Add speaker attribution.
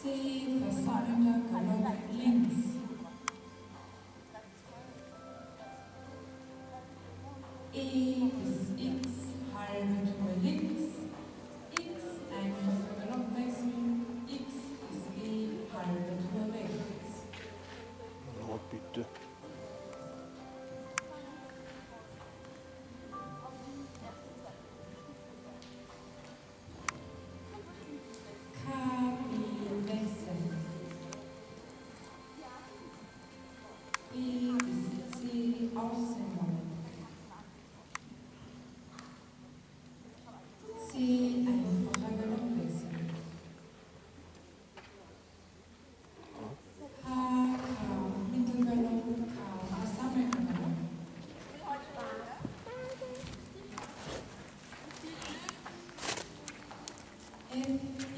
Speaker 1: C, versammelter Galopp links. E bis X, halbe Tour links. X, einfacher Galoppwechsel. X bis E, halbe Tour rechts.
Speaker 2: Ja, bitte.
Speaker 1: K, B, wechseln. B bis C, Aussendung. C, einfacher Galoppwechsel. H, K, Mittelgalopp, K, versammelter Galopp. F,